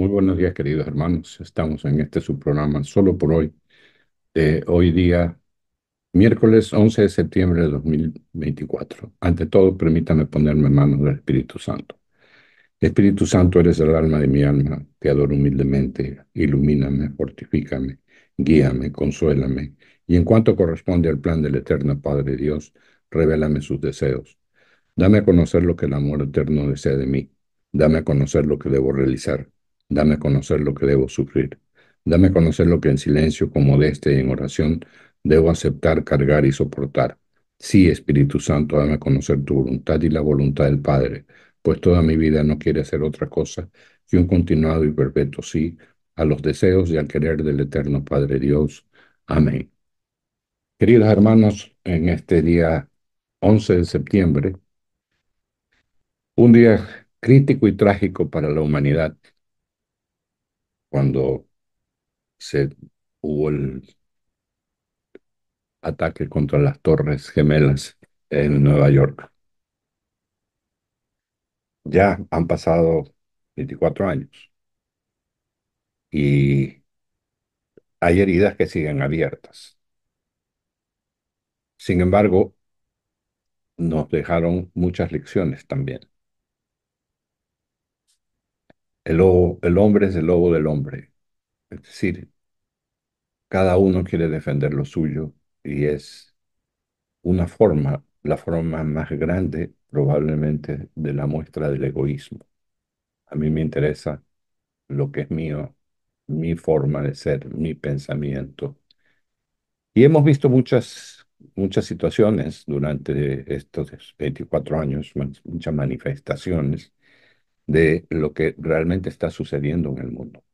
Muy buenos días, queridos hermanos. Estamos en este subprograma solo por hoy. Hoy día, miércoles 11 de septiembre de 2024. Ante todo, permítame ponerme en manos del Espíritu Santo. Espíritu Santo, eres el alma de mi alma. Te adoro humildemente. Ilumíname, fortifícame, guíame, consuélame. Y en cuanto corresponde al plan del eterno Padre Dios, revélame sus deseos. Dame a conocer lo que el amor eterno desea de mí. Dame a conocer lo que debo realizar. Dame a conocer lo que debo sufrir. Dame a conocer lo que en silencio, con modestia y en oración debo aceptar, cargar y soportar. Sí, Espíritu Santo, dame a conocer tu voluntad y la voluntad del Padre, pues toda mi vida no quiere hacer otra cosa que un continuado y perpetuo sí a los deseos y al querer del eterno Padre Dios. Amén. Queridos hermanos, en este día 11 de septiembre, un día crítico y trágico para la humanidad, cuando se hubo el ataque contra las Torres Gemelas en Nueva York. Ya han pasado 24 años y hay heridas que siguen abiertas. Sin embargo, nos dejaron muchas lecciones también. El hombre es el lobo del hombre, es decir, cada uno quiere defender lo suyo y es una forma, la forma más grande probablemente de la muestra del egoísmo. A mí me interesa lo que es mío, mi forma de ser, mi pensamiento. Y hemos visto muchas situaciones durante estos 24 años, muchas manifestaciones de lo que realmente está sucediendo en el mundo.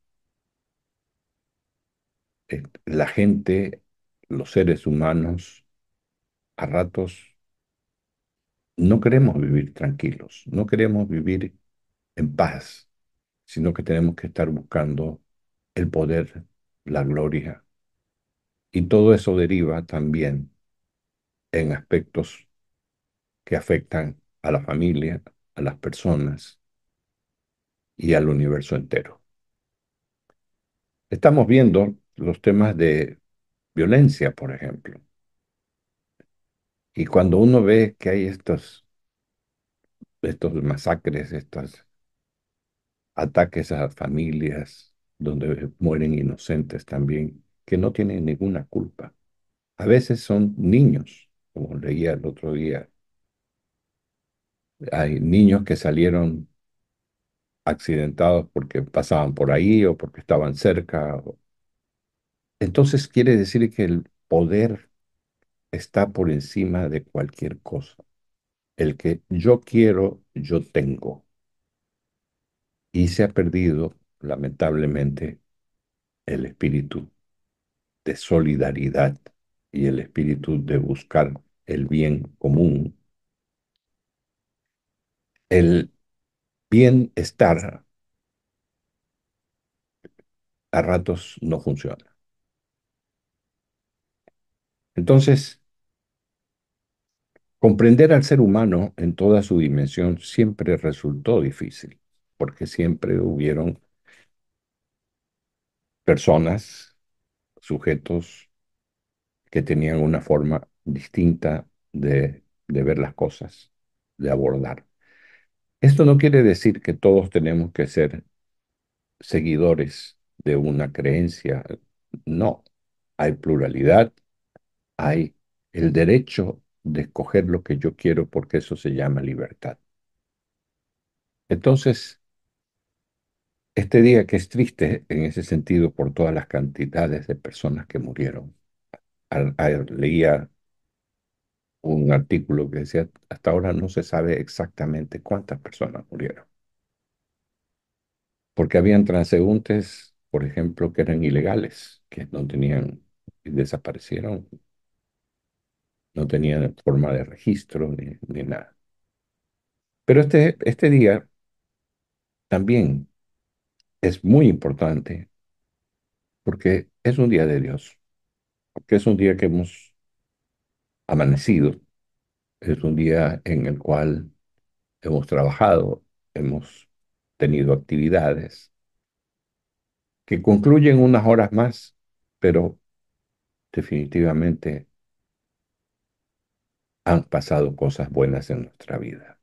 La gente, los seres humanos, a ratos no queremos vivir tranquilos, no queremos vivir en paz, sino que tenemos que estar buscando el poder, la gloria. Y todo eso deriva también en aspectos que afectan a la familia, a las personas y al universo entero. Estamos viendo los temas de violencia, por ejemplo. Y cuando uno ve que hay estos masacres, estos ataques a familias donde mueren inocentes también, que no tienen ninguna culpa. A veces son niños, como leía el otro día. Hay niños que salieron accidentados porque pasaban por ahí o porque estaban cerca. Entonces quiere decir que el poder está por encima de cualquier cosa. El que yo quiero, yo tengo. Y se ha perdido, lamentablemente, el espíritu de solidaridad y el espíritu de buscar el bien común. El bienestar a ratos no funciona. Entonces, comprender al ser humano en toda su dimensión siempre resultó difícil, porque siempre hubieron personas, sujetos que tenían una forma distinta de ver las cosas, de abordar. Esto no quiere decir que todos tenemos que ser seguidores de una creencia. No, hay pluralidad, hay el derecho de escoger lo que yo quiero porque eso se llama libertad. Entonces, este día que es triste en ese sentido por todas las cantidades de personas que murieron. Leía un artículo que decía, hasta ahora no se sabe exactamente cuántas personas murieron, porque habían transeúntes, por ejemplo, que eran ilegales, que no tenían, y desaparecieron, no tenían forma de registro ni nada. Pero este día también es muy importante porque es un día de Dios, porque es un día que hemos amanecido, es un día en el cual hemos trabajado, hemos tenido actividades, que concluyen unas horas más, pero definitivamente han pasado cosas buenas en nuestra vida.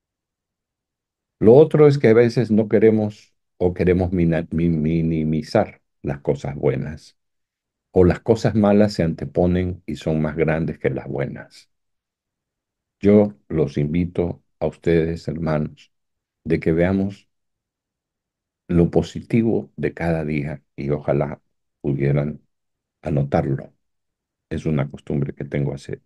Lo otro es que a veces no queremos o queremos minimizar las cosas buenas, o las cosas malas se anteponen y son más grandes que las buenas. Yo los invito a ustedes, hermanos, de que veamos lo positivo de cada día y ojalá pudieran anotarlo. Es una costumbre que tengo hace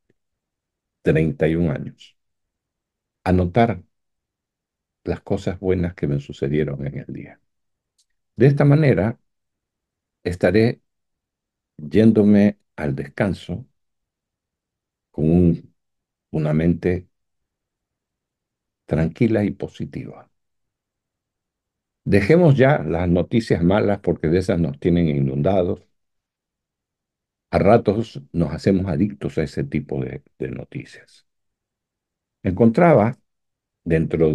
31 años. Anotar las cosas buenas que me sucedieron en el día. De esta manera estaré yéndome al descanso con una mente tranquila y positiva. Dejemos ya las noticias malas porque de esas nos tienen inundados. A ratos nos hacemos adictos a ese tipo de noticias. Encontraba dentro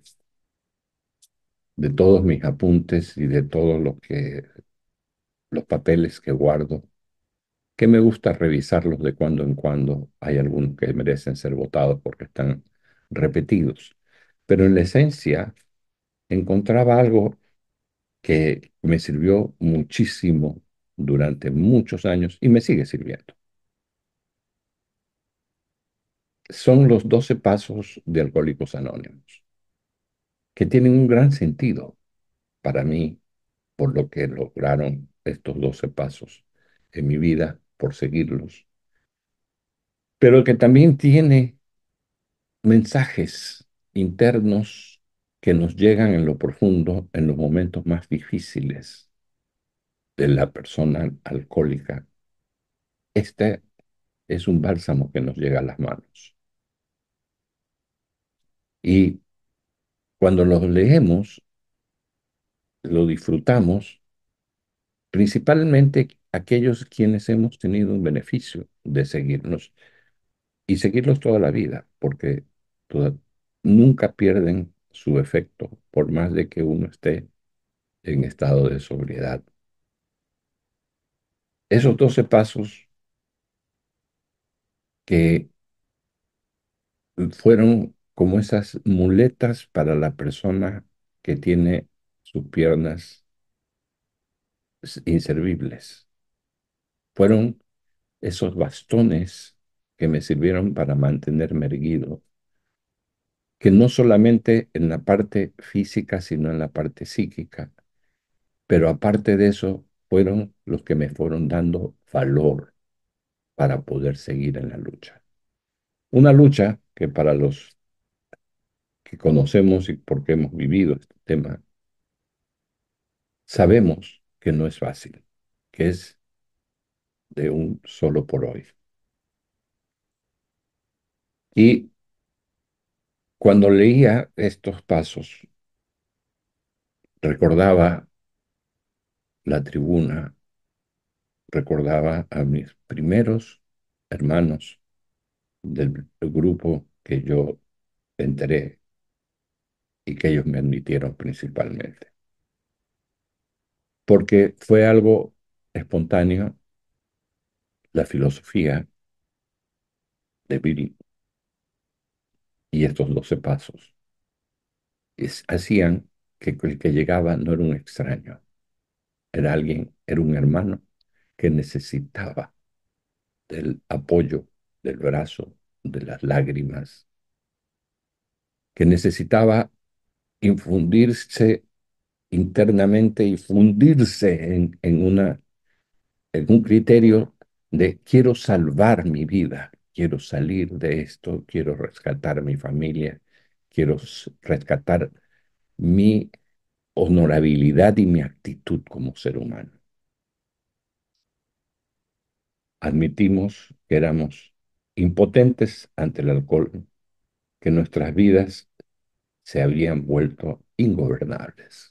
de todos mis apuntes y de todos los papeles que guardo, que me gusta revisarlos de cuando en cuando. Hay algunos que merecen ser votados porque están repetidos. Pero en la esencia encontraba algo que me sirvió muchísimo durante muchos años y me sigue sirviendo. Son los 12 pasos de Alcohólicos Anónimos, que tienen un gran sentido para mí por lo que lograron estos 12 pasos en mi vida, por seguirlos, pero que también tiene mensajes internos que nos llegan en lo profundo en los momentos más difíciles de la persona alcohólica. Este es un bálsamo que nos llega a las manos. Y cuando los leemos, lo disfrutamos, principalmente aquellos quienes hemos tenido un beneficio de seguirnos y seguirlos toda la vida, porque nunca pierden su efecto por más de que uno esté en estado de sobriedad. Esos 12 pasos que fueron como esas muletas para la persona que tiene sus piernas inservibles. Fueron esos bastones que me sirvieron para mantenerme erguido, que no solamente en la parte física, sino en la parte psíquica, pero aparte de eso, fueron los que me fueron dando valor para poder seguir en la lucha. Una lucha que para los que conocemos y porque hemos vivido este tema, sabemos que no es fácil, que es de un solo por hoy. Y cuando leía estos pasos, recordaba la tribuna, recordaba a mis primeros hermanos del grupo que yo enteré y que ellos me admitieron principalmente. Porque fue algo espontáneo, la filosofía de Bill y estos 12 pasos hacían que el que llegaba no era un extraño, era alguien, era un hermano que necesitaba del apoyo, del brazo, de las lágrimas, que necesitaba infundirse internamente y fundirse en un criterio de quiero salvar mi vida, quiero salir de esto, quiero rescatar mi familia, quiero rescatar mi honorabilidad y mi actitud como ser humano. Admitimos que éramos impotentes ante el alcohol, que nuestras vidas se habían vuelto ingobernables.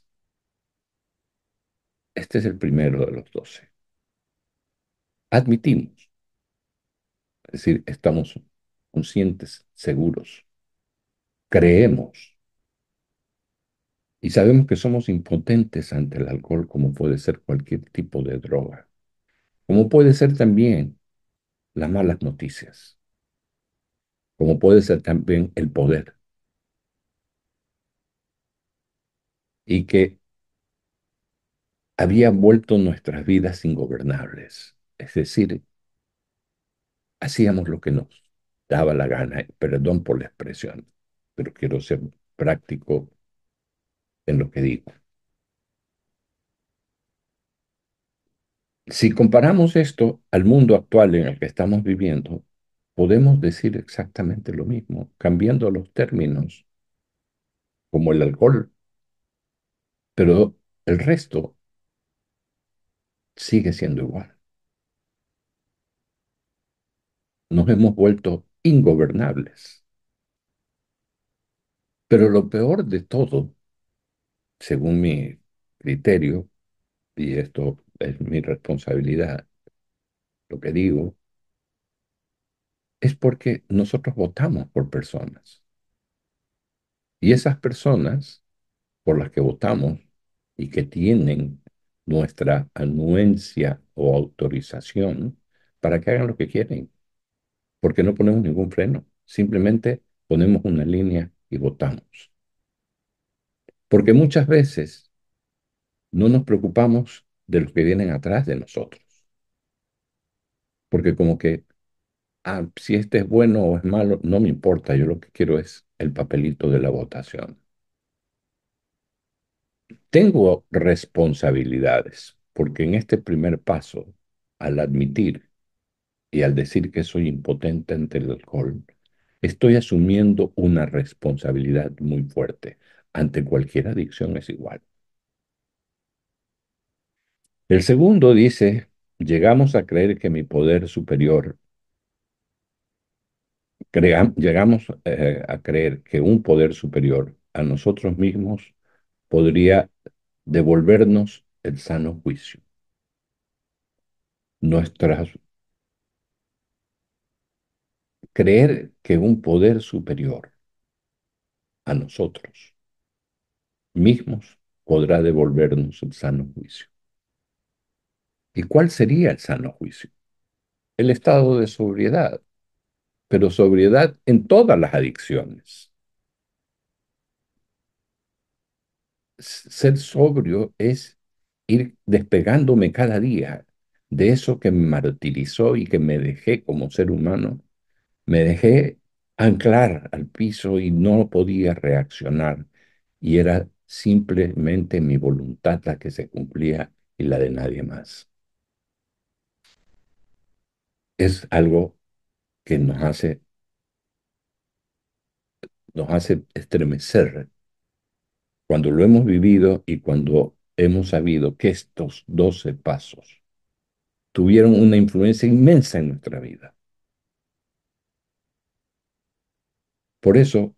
Este es el primero de los 12. Admitimos, es decir, estamos conscientes, seguros, creemos Y sabemos que somos impotentes ante el alcohol, como puede ser cualquier tipo de droga, como puede ser también las malas noticias, como puede ser también el poder, y que había vuelto nuestras vidas ingobernables. Es decir, hacíamos lo que nos daba la gana, perdón por la expresión, pero quiero ser práctico en lo que digo. Si comparamos esto al mundo actual en el que estamos viviendo, podemos decir exactamente lo mismo, cambiando los términos, como el alcohol, pero el resto sigue siendo igual. Nos hemos vuelto ingobernables. Pero lo peor de todo, según mi criterio, y esto es mi responsabilidad, lo que digo, es porque nosotros votamos por personas. Y esas personas por las que votamos y que tienen nuestra anuencia o autorización para que hagan lo que quieren, porque no ponemos ningún freno, simplemente ponemos una línea y votamos. Porque muchas veces no nos preocupamos de los que vienen atrás de nosotros, porque como que, si este es bueno o es malo, no me importa, yo lo que quiero es el papelito de la votación. Tengo responsabilidades, porque en este primer paso, al admitir y al decir que soy impotente ante el alcohol, estoy asumiendo una responsabilidad muy fuerte. Ante cualquier adicción es igual. El segundo dice, llegamos a creer que mi poder superior, llegamos a creer que un poder superior a nosotros mismos podría devolvernos el sano juicio. Nuestras Creer que un poder superior a nosotros mismos podrá devolvernos el sano juicio. ¿Y cuál sería el sano juicio? El estado de sobriedad, pero sobriedad en todas las adicciones. Ser sobrio es ir despegándome cada día de eso que me martirizó y que me dejé como ser humano. Me dejé anclar al piso y no podía reaccionar. Y era simplemente mi voluntad la que se cumplía y la de nadie más. Es algo que nos hace estremecer cuando lo hemos vivido y cuando hemos sabido que estos 12 pasos tuvieron una influencia inmensa en nuestra vida. Por eso,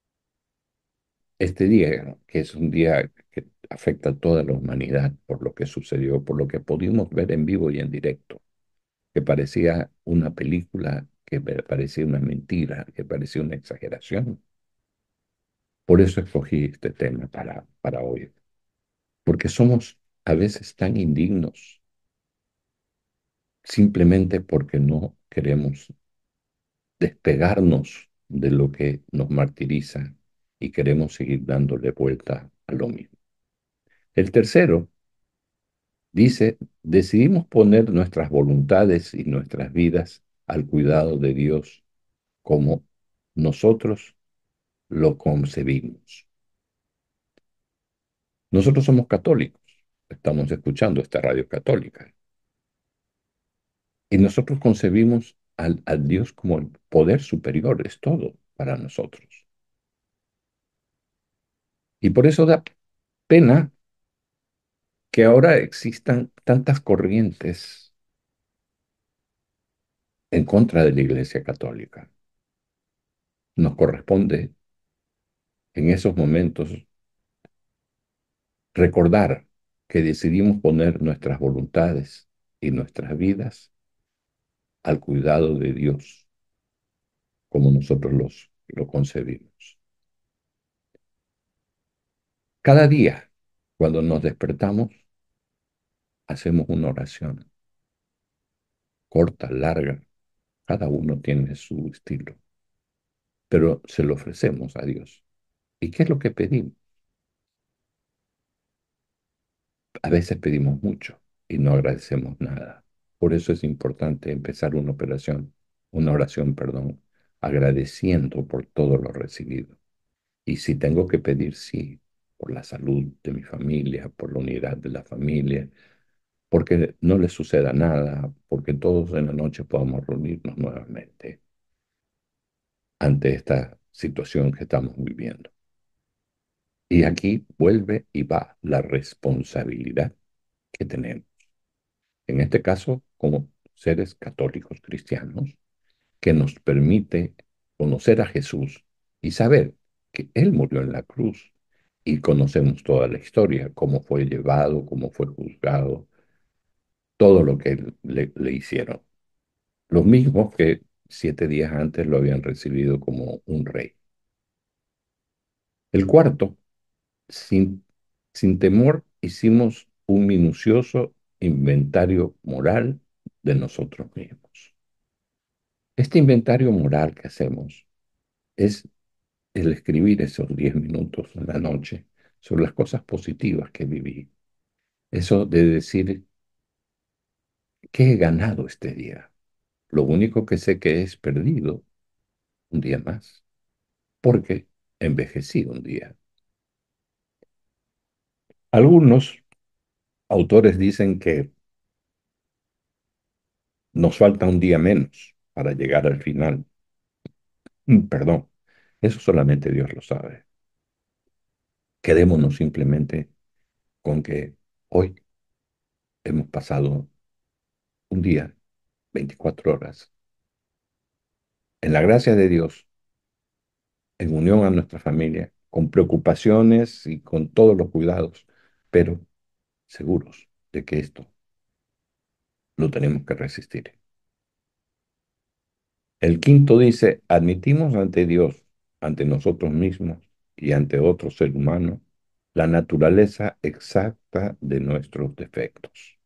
este día, que es un día que afecta a toda la humanidad por lo que sucedió, por lo que pudimos ver en vivo y en directo, que parecía una película, que parecía una mentira, que parecía una exageración. Por eso escogí este tema para hoy, porque somos a veces tan indignos simplemente porque no queremos despegarnos de lo que nos martiriza y queremos seguir dándole vuelta a lo mismo. El tercero dice, decidimos poner nuestras voluntades y nuestras vidas al cuidado de Dios como nosotros lo concebimos. Nosotros somos católicos, estamos escuchando esta radio católica, y nosotros concebimos al Dios como el poder superior, es todo para nosotros. Y por eso da pena que ahora existan tantas corrientes en contra de la Iglesia Católica. Nos corresponde en esos momentos recordar que decidimos poner nuestras voluntades y nuestras vidas al cuidado de Dios, como nosotros lo concebimos. Cada día, cuando nos despertamos, hacemos una oración, corta, larga, cada uno tiene su estilo, pero se lo ofrecemos a Dios. ¿Y qué es lo que pedimos? A veces pedimos mucho y no agradecemos nada. Por eso es importante empezar una oración, perdón, agradeciendo por todo lo recibido. Y si tengo que pedir, sí, por la salud de mi familia, por la unidad de la familia, porque no le suceda nada, porque todos en la noche podamos reunirnos nuevamente ante esta situación que estamos viviendo. Y aquí vuelve y va la responsabilidad que tenemos. En este caso, como seres católicos cristianos, que nos permite conocer a Jesús y saber que Él murió en la cruz y conocemos toda la historia, cómo fue llevado, cómo fue juzgado, todo lo que le hicieron. Los mismos que 7 días antes lo habían recibido como un rey. El cuarto, sin, sin temor, hicimos un minucioso inventario moral de nosotros mismos. Este inventario moral que hacemos es el escribir esos 10 minutos en la noche sobre las cosas positivas que viví. Eso de decir, ¿qué he ganado este día? Lo único que sé que es perdido un día más, porque envejecí un día. Algunos autores dicen que nos falta un día menos para llegar al final. Perdón, eso solamente Dios lo sabe. Quedémonos simplemente con que hoy hemos pasado un día, 24 horas, en la gracia de Dios, en unión a nuestra familia, con preocupaciones y con todos los cuidados, pero seguros de que esto lo tenemos que resistir. El quinto dice, admitimos ante Dios, ante nosotros mismos y ante otro ser humano, la naturaleza exacta de nuestros defectos.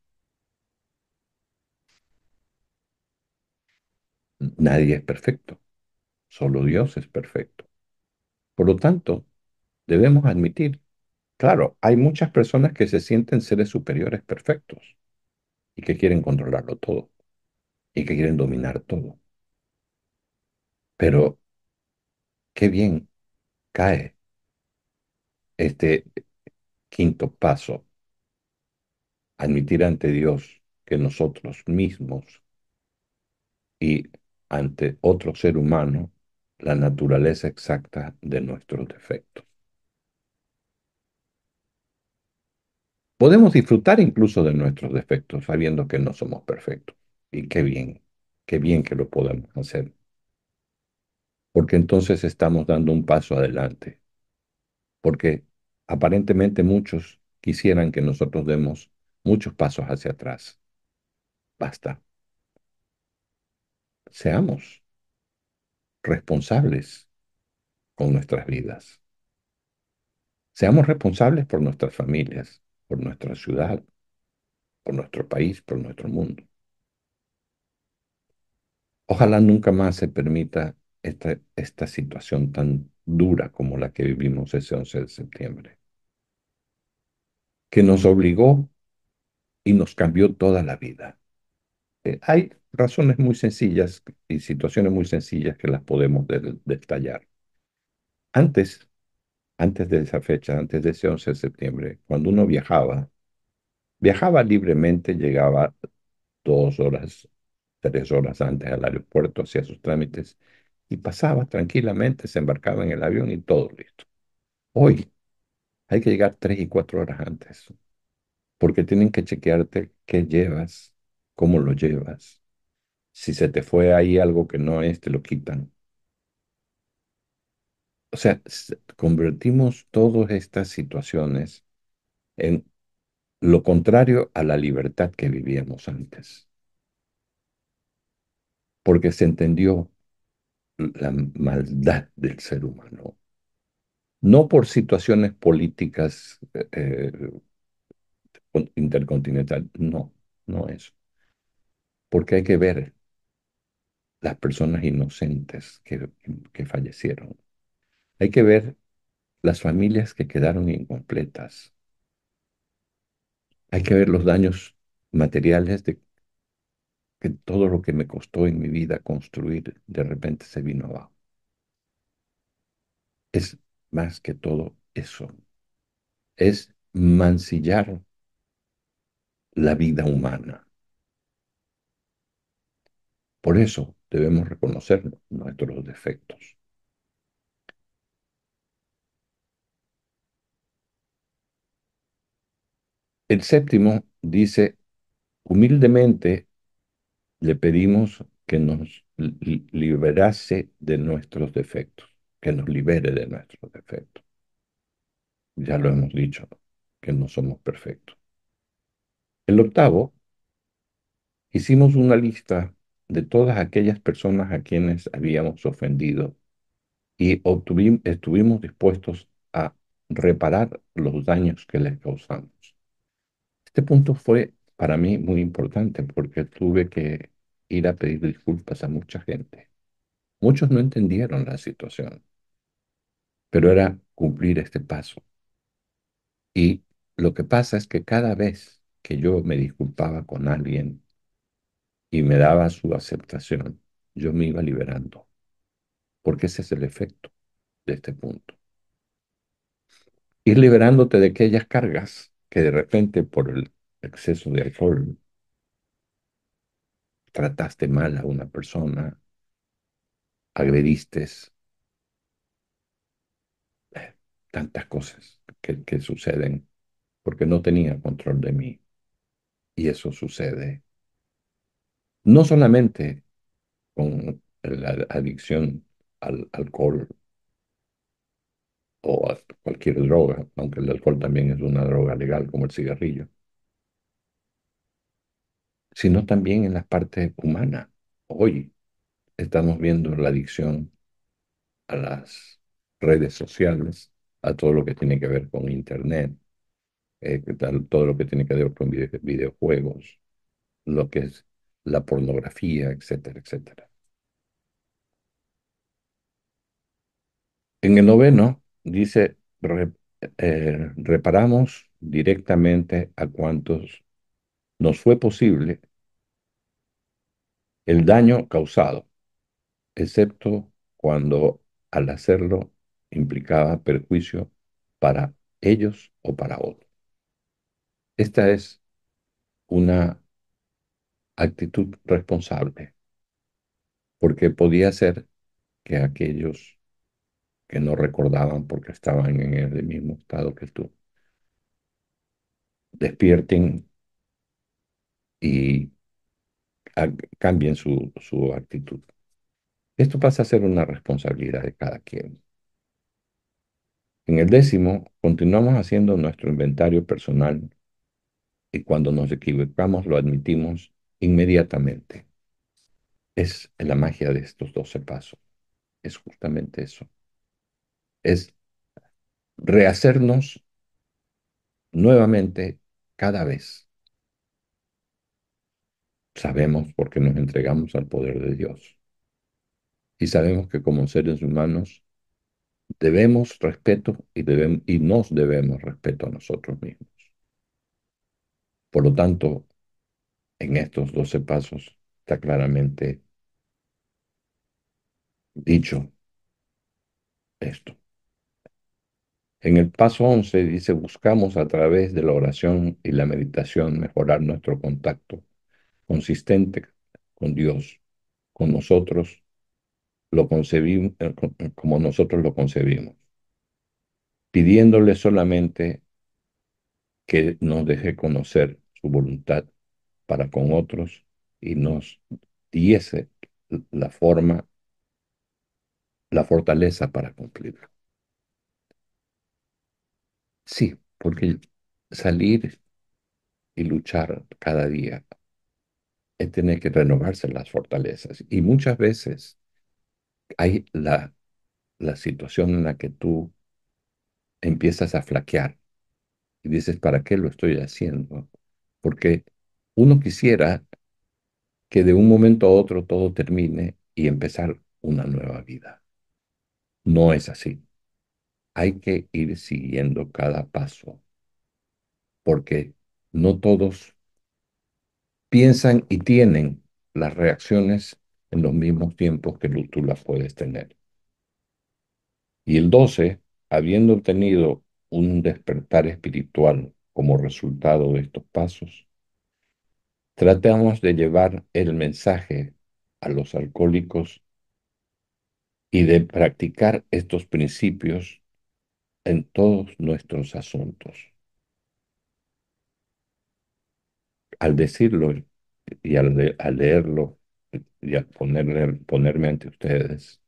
Nadie es perfecto, solo Dios es perfecto. Por lo tanto, debemos admitir, claro, hay muchas personas que se sienten seres superiores perfectos y que quieren controlarlo todo y que quieren dominar todo. Pero qué bien cae este quinto paso, admitir ante Dios que nosotros mismos y ante otro ser humano la naturaleza exacta de nuestros defectos. Podemos disfrutar incluso de nuestros defectos sabiendo que no somos perfectos. Y qué bien que lo podemos hacer, porque entonces estamos dando un paso adelante, porque aparentemente muchos quisieran que nosotros demos muchos pasos hacia atrás. Basta, seamos responsables con nuestras vidas. Seamos responsables por nuestras familias, por nuestra ciudad, por nuestro país, por nuestro mundo. Ojalá nunca más se permita esta situación tan dura como la que vivimos ese 11 de septiembre, que nos obligó y nos cambió toda la vida. Hay razones muy sencillas y situaciones muy sencillas que las podemos detallar. Antes, antes de esa fecha, antes de ese 11 de septiembre, cuando uno viajaba libremente, llegaba 2 horas, 3 horas antes al aeropuerto, hacía sus trámites y pasaba tranquilamente, se embarcaba en el avión y todo listo. Hoy hay que llegar 3 y 4 horas antes, porque tienen que chequearte qué llevas, cómo lo llevas. Si se te fue ahí algo que no es, te lo quitan. O sea, convertimos todas estas situaciones en lo contrario a la libertad que vivíamos antes, porque se entendió la maldad del ser humano. no por situaciones políticas intercontinental, no, no eso, porque hay que ver las personas inocentes que fallecieron, hay que ver las familias que quedaron incompletas, hay que ver los daños materiales de que todo lo que me costó en mi vida construir de repente se vino abajo. Es más que todo eso, es mancillar la vida humana. Por eso debemos reconocer nuestros defectos. El séptimo dice, humildemente le pedimos que nos liberase de nuestros defectos, que nos libere de nuestros defectos. Ya lo hemos dicho, que no somos perfectos. El octavo, hicimos una lista de todas aquellas personas a quienes habíamos ofendido y estuvimos dispuestos a reparar los daños que les causamos. Este punto fue para mí muy importante porque tuve que ir a pedir disculpas a mucha gente. Muchos no entendieron la situación, pero era cumplir este paso. Y lo que pasa es que cada vez que yo me disculpaba con alguien y me daba su aceptación, yo me iba liberando, porque ese es el efecto de este punto. Ir liberándote de aquellas cargas que de repente por el exceso de alcohol trataste mal a una persona, agrediste, tantas cosas que suceden porque no tenía control de mí. Y eso sucede no solamente con la adicción al alcohol o a cualquier droga, aunque el alcohol también es una droga legal como el cigarrillo, sino también en la parte humana. Hoy estamos viendo la adicción a las redes sociales, a todo lo que tiene que ver con Internet, todo lo que tiene que ver con videojuegos, lo que es la pornografía, etcétera, etcétera. En el noveno dice, reparamos directamente a cuantos nos fue posible el daño causado, excepto cuando al hacerlo implicaba perjuicio para ellos o para otros. Esta es una actitud responsable, porque podía ser que aquellos que no recordaban porque estaban en el mismo estado que tú, despierten y cambien su actitud. Esto pasa a ser una responsabilidad de cada quien. En el décimo, continuamos haciendo nuestro inventario personal y cuando nos equivocamos lo admitimos inmediatamente. Es la magia de estos 12 pasos. Es justamente eso. Es rehacernos nuevamente cada vez. Sabemos porque nos entregamos al poder de Dios. Y sabemos que como seres humanos debemos respeto y nos debemos respeto a nosotros mismos. Por lo tanto, en estos 12 pasos está claramente dicho esto. En el paso 11 dice, buscamos a través de la oración y la meditación mejorar nuestro contacto consistente con Dios, con nosotros lo concebimos, como nosotros lo concebimos, pidiéndole solamente que nos deje conocer su voluntad para con otros y nos diese la forma, la fortaleza para cumplirlo. Sí, porque salir y luchar cada día es tener que renovarse las fortalezas. Y muchas veces hay la situación en la que tú empiezas a flaquear y dices, ¿para qué lo estoy haciendo? Porque uno quisiera que de un momento a otro todo termine y empezar una nueva vida. No es así. Hay que ir siguiendo cada paso, porque no todos piensan y tienen las reacciones en los mismos tiempos que tú las puedes tener. Y el 12, habiendo obtenido un despertar espiritual como resultado de estos pasos, tratamos de llevar el mensaje a los alcohólicos y de practicar estos principios en todos nuestros asuntos. Al decirlo y al leerlo y al ponerme ante ustedes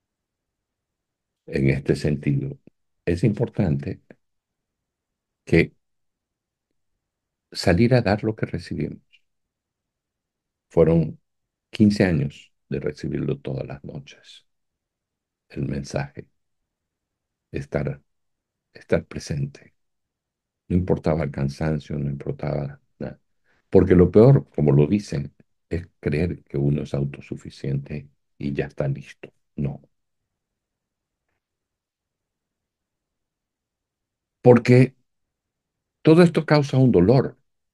en este sentido, es importante que salir a dar lo que recibimos. Fueron 15 años de recibirlo todas las noches, el mensaje, estar, estar presente. No importaba el cansancio, no importaba nada. Porque lo peor, como lo dicen, es creer que uno es autosuficiente y ya está listo. No. Porque todo esto causa un dolor.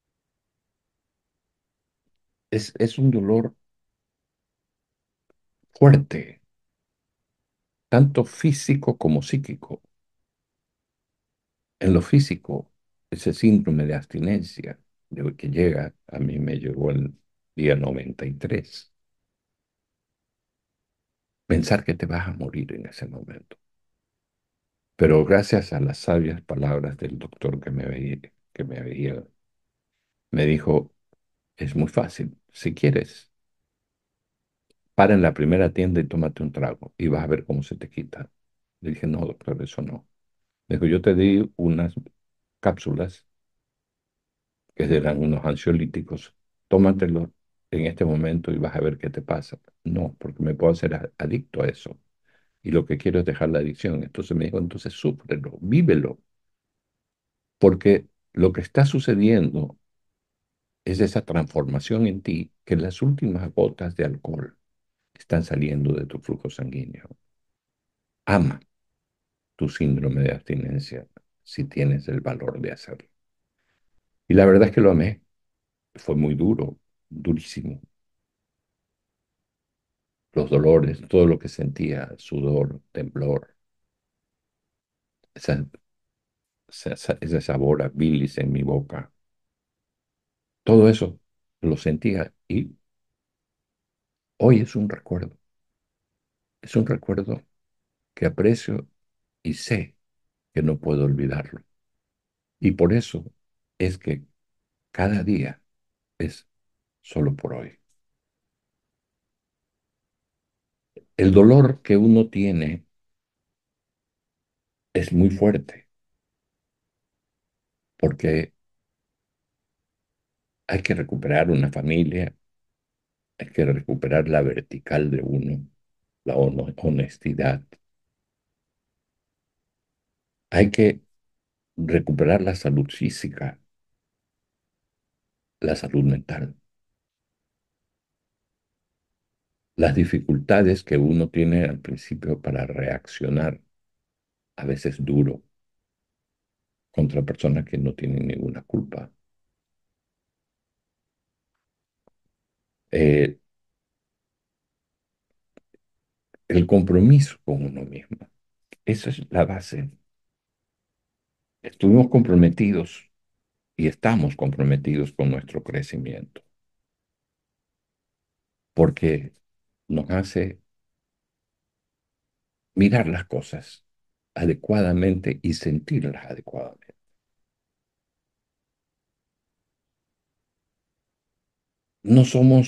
Es un dolor fuerte, tanto físico como psíquico. En lo físico, ese síndrome de abstinencia que llega, a mí me llegó el día 93. Pensar que te vas a morir en ese momento. Pero gracias a las sabias palabras del doctor que me veía, me dijo, es muy fácil, si quieres, para en la primera tienda y tómate un trago y vas a ver cómo se te quita. Le dije, no, doctor, eso no. Me dijo, yo te di unas cápsulas que eran unos ansiolíticos, tómatelos en este momento y vas a ver qué te pasa. No, porque me puedo hacer adicto a eso. Y lo que quiero es dejar la adicción. Entonces me dijo, entonces súfrelo, vívelo, porque lo que está sucediendo es esa transformación en ti que las últimas gotas de alcohol están saliendo de tu flujo sanguíneo. Ama tu síndrome de abstinencia si tienes el valor de hacerlo. Y la verdad es que lo amé. Fue muy duro, durísimo. Los dolores, todo lo que sentía, sudor, temblor, esa, ese sabor a bilis en mi boca, todo eso lo sentía y hoy es un recuerdo que aprecio y sé que no puedo olvidarlo. Y por eso es que cada día es solo por hoy. El dolor que uno tiene es muy fuerte porque hay que recuperar una familia, hay que recuperar la vertical de uno, la honestidad, hay que recuperar la salud física, la salud mental, las dificultades que uno tiene al principio para reaccionar, a veces duro, contra personas que no tienen ninguna culpa. Eh, el compromiso con uno mismo, esa es la base. Estuvimos comprometidos y estamos comprometidos con nuestro crecimiento, porque nos hace mirar las cosas adecuadamente y sentirlas adecuadamente. No somos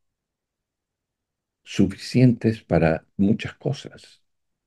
suficientes para muchas cosas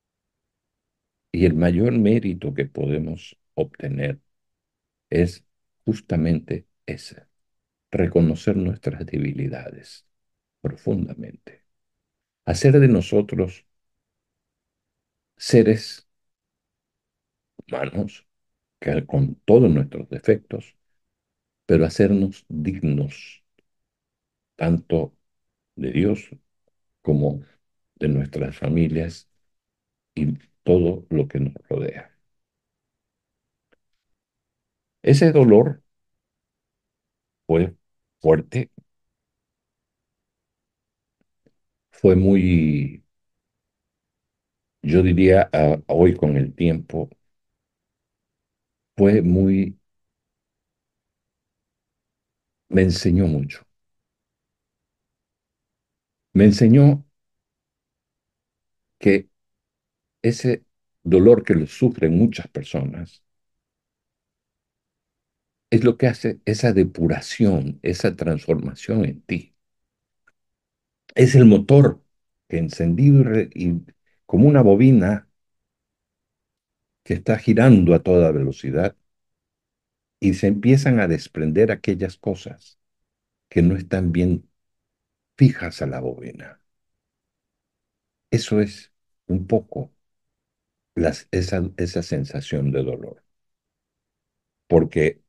y el mayor mérito que podemos obtener es justamente ese, reconocer nuestras debilidades profundamente, hacer de nosotros seres humanos, que con todos nuestros defectos, pero hacernos dignos tanto de Dios como de nuestras familias y todo lo que nos rodea. Ese dolor fue fuerte, fue muy, yo diría hoy con el tiempo, fue muy, me enseñó mucho. Me enseñó que ese dolor que lo sufren muchas personas es lo que hace esa depuración, esa transformación en ti. Es el motor que encendido y como una bobina que está girando a toda velocidad y se empiezan a desprender aquellas cosas que no están bien fijas a la bobina. Eso es un poco esa sensación de dolor, porque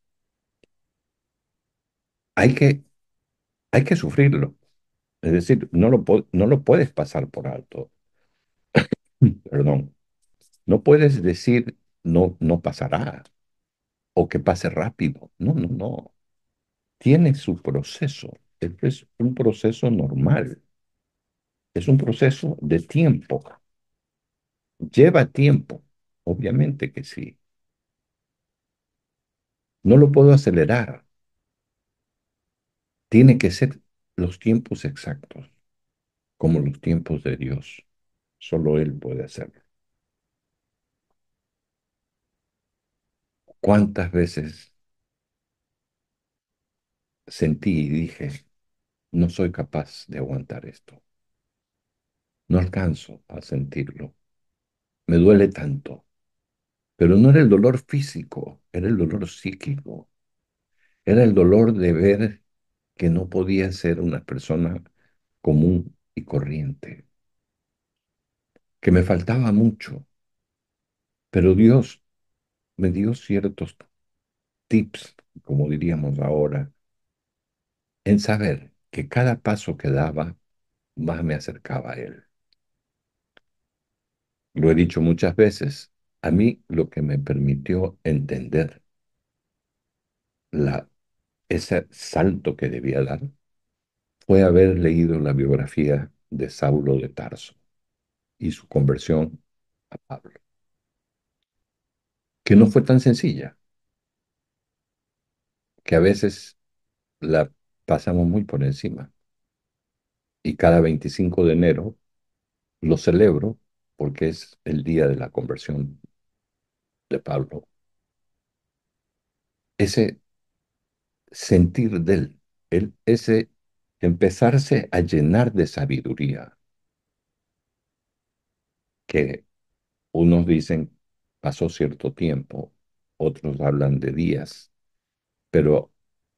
hay que, hay que sufrirlo. Es decir, no lo puedes pasar por alto. Perdón. No puedes decir no, no pasará o que pase rápido. No, no, no. Tiene su proceso. Es un proceso normal. Es un proceso de tiempo. Lleva tiempo. Obviamente que sí. No lo puedo acelerar. Tiene que ser los tiempos exactos, como los tiempos de Dios. Solo Él puede hacerlo. ¿Cuántas veces sentí y dije, no soy capaz de aguantar esto? No alcanzo a sentirlo. Me duele tanto. Pero no era el dolor físico, era el dolor psíquico. Era el dolor de ver que no podía ser una persona común y corriente, que me faltaba mucho. Pero Dios me dio ciertos tips, como diríamos ahora, en saber que cada paso que daba más me acercaba a Él. Lo he dicho muchas veces, a mí lo que me permitió entender ese salto que debía dar fue haber leído la biografía de Saulo de Tarso y su conversión a Pablo, que no fue tan sencilla, que a veces la pasamos muy por encima. Y cada 25 de enero lo celebro porque es el día de la conversión de Pablo. Ese sentir de ese empezarse a llenar de sabiduría, que unos dicen pasó cierto tiempo, otros hablan de días, pero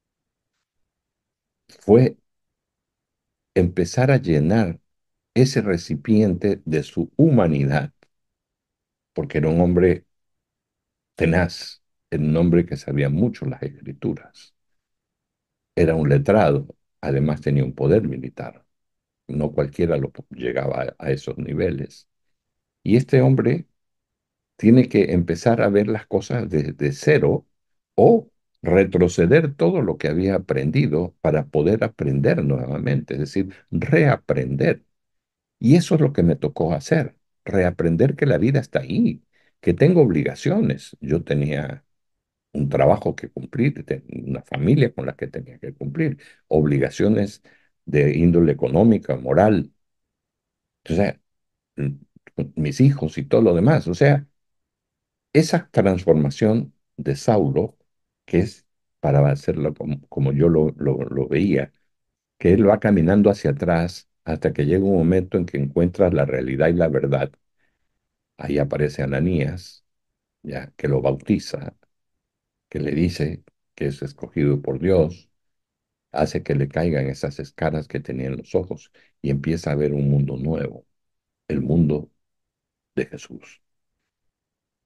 fue empezar a llenar ese recipiente de su humanidad, porque era un hombre tenaz, era un hombre que sabía mucho las escrituras, era un letrado, además tenía un poder militar, no cualquiera llegaba a esos niveles. Y este hombre tiene que empezar a ver las cosas desde cero o retroceder todo lo que había aprendido para poder aprender nuevamente, es decir, reaprender. Y eso es lo que me tocó hacer, reaprender que la vida está ahí, que tengo obligaciones. Yo tenía un trabajo que cumplir, una familia con la que tenía que cumplir, obligaciones de índole económica, moral, o sea, mm, mis hijos y todo lo demás. O sea, esa transformación de Saulo, que es para hacerlo como yo lo veía, que él va caminando hacia atrás hasta que llega un momento en que encuentras la realidad y la verdad. Ahí aparece Ananías, ya que lo bautiza, que le dice que es escogido por Dios, hace que le caigan esas escaras que tenía en los ojos y empieza a ver un mundo nuevo, el mundo de Jesús.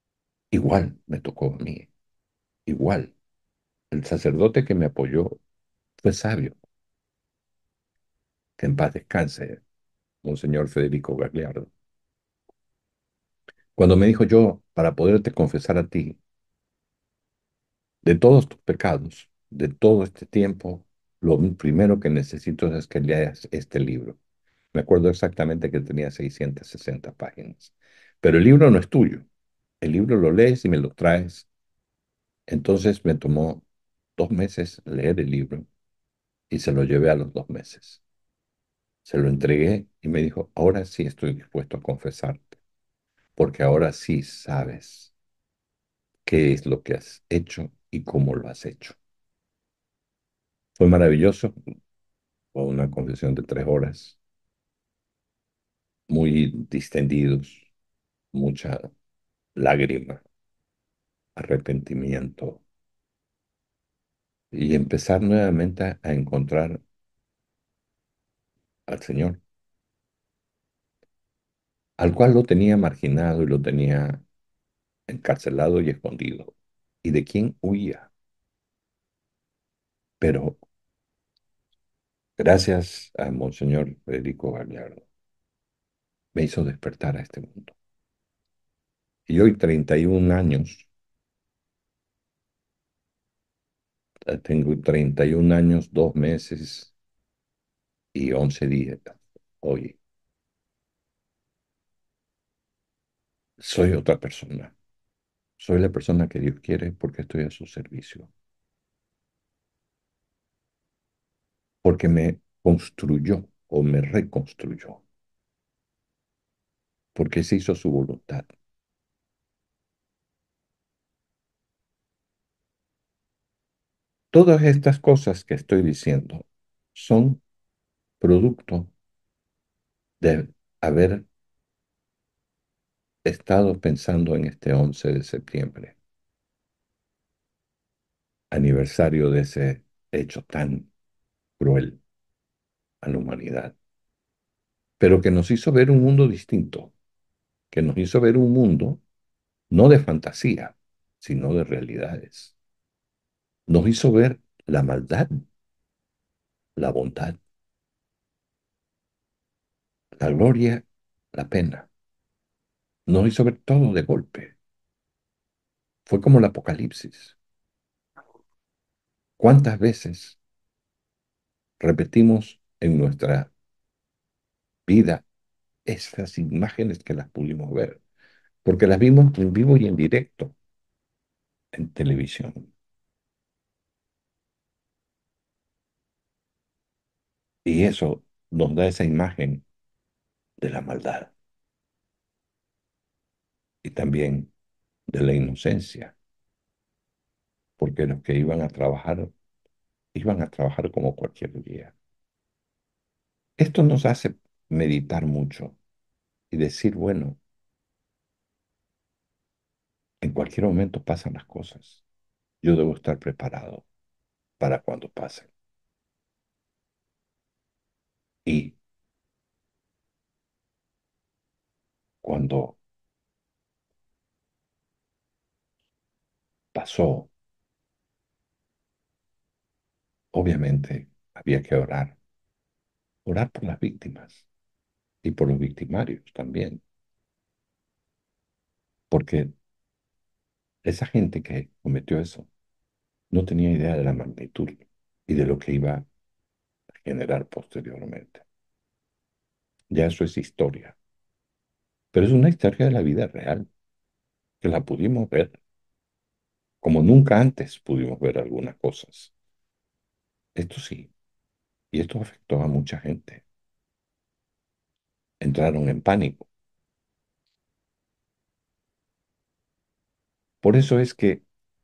Igual me tocó a mí, igual. El sacerdote que me apoyó fue sabio, que en paz descanse, Monseñor Federico Gagliardo. Cuando me dijo yo, para poderte confesar a ti, de todos tus pecados, de todo este tiempo, lo primero que necesito es que leas este libro. Me acuerdo exactamente que tenía 660 páginas. Pero el libro no es tuyo. El libro lo lees y me lo traes. Entonces me tomó 2 meses leer el libro y se lo llevé a los 2 meses. Se lo entregué y me dijo, ahora sí estoy dispuesto a confesarte, porque ahora sí sabes qué es lo que has hecho y cómo lo has hecho. Fue maravilloso, fue una confesión de 3 horas, muy distendidos, mucha lágrima, arrepentimiento y empezar nuevamente a encontrar al Señor, al cual lo tenía marginado y lo tenía encarcelado y escondido, y de quien huía. Pero gracias a Monseñor Federico Gagliardo, me hizo despertar a este mundo. Y hoy, 31 años, tengo 31 años, 2 meses y 11 días. Hoy soy otra persona. Soy la persona que Dios quiere porque estoy a su servicio. Porque me construyó o me reconstruyó. Porque se hizo su voluntad. Todas estas cosas que estoy diciendo son producto de haber estado pensando en este 11 de septiembre, aniversario de ese hecho tan cruel a la humanidad, pero que nos hizo ver un mundo distinto, que nos hizo ver un mundo no de fantasía, sino de realidades. Nos hizo ver la maldad, la bondad, la gloria, la pena. Nos hizo ver todo de golpe. Fue como el Apocalipsis. ¿Cuántas veces repetimos en nuestra vida esas imágenes que las pudimos ver? Porque las vimos en vivo y en directo en televisión. Y eso nos da esa imagen de la maldad y también de la inocencia, porque los que iban a trabajar como cualquier día. Esto nos hace meditar mucho y decir, bueno, en cualquier momento pasan las cosas. Yo debo estar preparado para cuando pasen. Y cuando pasó, obviamente había que orar, orar por las víctimas y por los victimarios también, porque esa gente que cometió eso no tenía idea de la magnitud y de lo que iba a generar posteriormente. Ya eso es historia, pero es una historia de la vida real, que la pudimos ver como nunca antes pudimos ver algunas cosas. Esto sí, y esto afectó a mucha gente. Entraron en pánico. Por eso es que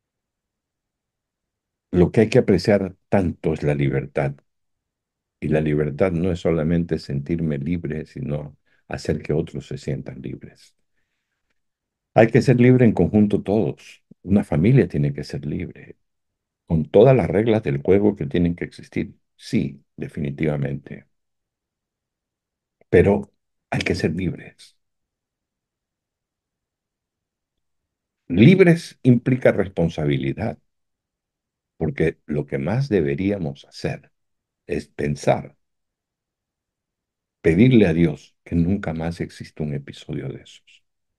lo que hay que apreciar tanto es la libertad. Y la libertad no es solamente sentirme libre, sino hacer que otros se sientan libres. Hay que ser libre en conjunto todos. Una familia tiene que ser libre, con todas las reglas del juego que tienen que existir. Sí, definitivamente. Pero hay que ser libres. Libres implica responsabilidad, porque lo que más deberíamos hacer es pensar, pedirle a Dios que nunca más exista un episodio de esos,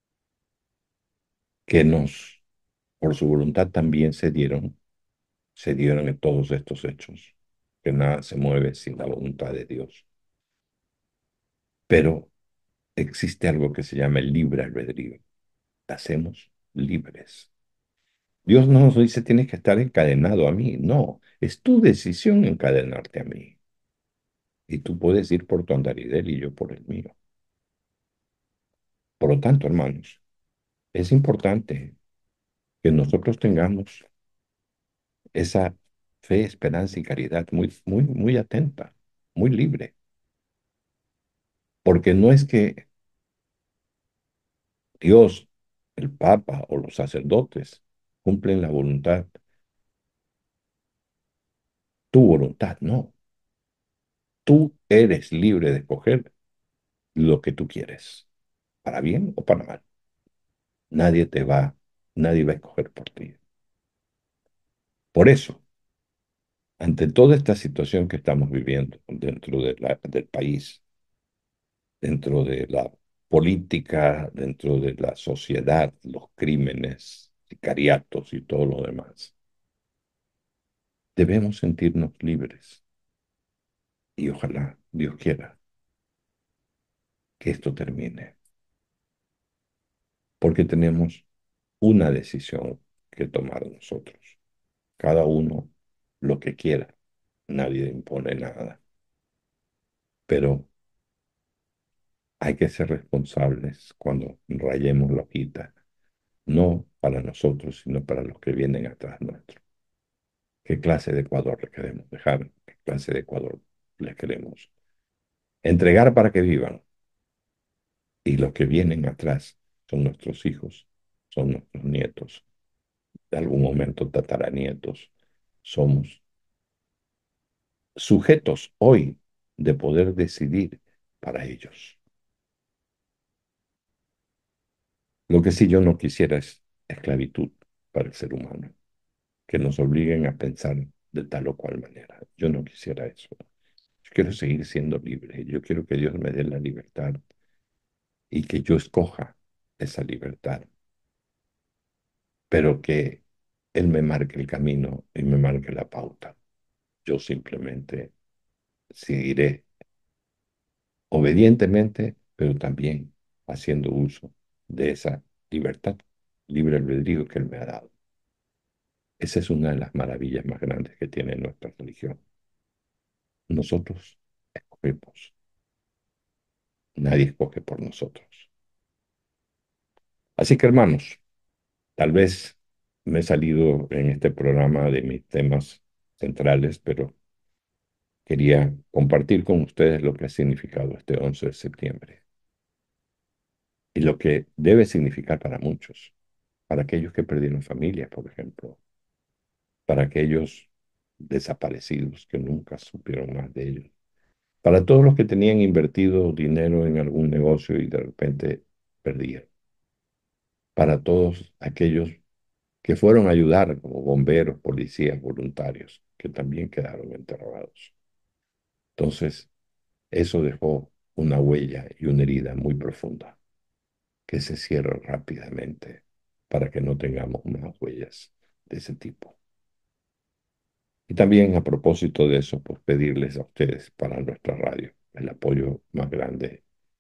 que nos, por su voluntad también se dieron en todos estos hechos, que nada se mueve sin la voluntad de Dios. Pero existe algo que se llama el libre albedrío. Hacemos libres. Dios no nos dice tienes que estar encadenado a mí. No, es tu decisión encadenarte a mí. Y tú puedes ir por tu andaridel y yo por el mío. Por lo tanto, hermanos, es importante que nosotros tengamos esa fe, esperanza y caridad muy, muy, muy atenta, muy libre. Porque no es que Dios, el Papa o los sacerdotes cumplen la voluntad, tu voluntad, no. Tú eres libre de escoger lo que tú quieres, para bien o para mal. Nadie te va, nadie va a escoger por ti. Por eso, ante toda esta situación que estamos viviendo dentro del país, dentro de la política, dentro de la sociedad, los crímenes, sicariatos y todo lo demás, debemos sentirnos libres y ojalá Dios quiera que esto termine, porque tenemos una decisión que tomar nosotros, cada uno lo que quiera, nadie impone nada, pero hay que ser responsables cuando rayemos la hojita, no para nosotros, sino para los que vienen atrás nuestro. ¿Qué clase de Ecuador le queremos dejar? ¿Qué clase de Ecuador les queremos entregar para que vivan? Y los que vienen atrás son nuestros hijos, son nuestros nietos, de algún momento tataranietos. Somos sujetos hoy de poder decidir para ellos. Lo que sí yo no quisiera es esclavitud para el ser humano, que nos obliguen a pensar de tal o cual manera. Yo no quisiera eso. Yo quiero seguir siendo libre. Yo quiero que Dios me dé la libertad y que yo escoja esa libertad, pero que Él me marque el camino y me marque la pauta. Yo simplemente seguiré obedientemente, pero también haciendo uso de esa libertad, libre albedrío que Él me ha dado. Esa es una de las maravillas más grandes que tiene nuestra religión. Nosotros escogemos, nadie escoge por nosotros. Así que hermanos, tal vez me he salido en este programa de mis temas centrales, pero quería compartir con ustedes lo que ha significado este 11 de septiembre y lo que debe significar para muchos, para aquellos que perdieron familia, por ejemplo, para aquellos desaparecidos que nunca supieron más de ellos, para todos los que tenían invertido dinero en algún negocio y de repente perdían, para todos aquellos que fueron a ayudar como bomberos, policías, voluntarios, que también quedaron enterrados. Entonces, eso dejó una huella y una herida muy profunda que se cierra rápidamente para que no tengamos más huellas de ese tipo. Y también a propósito de eso, pues pedirles a ustedes para nuestra radio el apoyo más grande,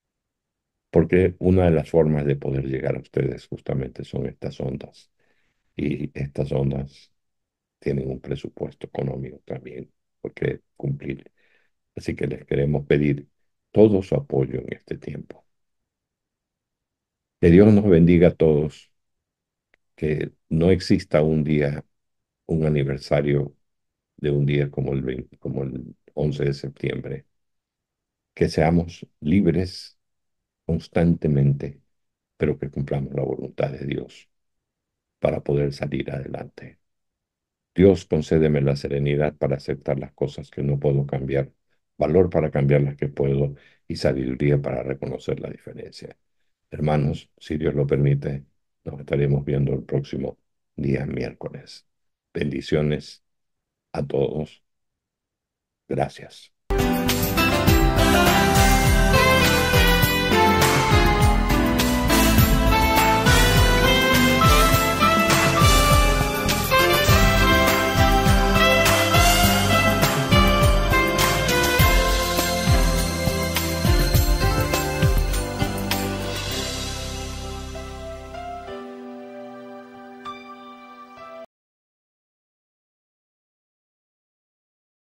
porque una de las formas de poder llegar a ustedes justamente son estas ondas. Y estas ondas tienen un presupuesto económico también, porque cumplir. Así que les queremos pedir todo su apoyo en este tiempo. Que Dios nos bendiga a todos, que no exista un día, un aniversario de un día como el 20 como el 11 de septiembre, que seamos libres constantemente, pero que cumplamos la voluntad de Dios para poder salir adelante. Dios, concédeme la serenidad para aceptar las cosas que no puedo cambiar, valor para cambiar las que puedo y sabiduría para reconocer la diferencia. Hermanos, si Dios lo permite, Nos estaremos viendo el próximo día miércoles. Bendiciones a todos. Gracias.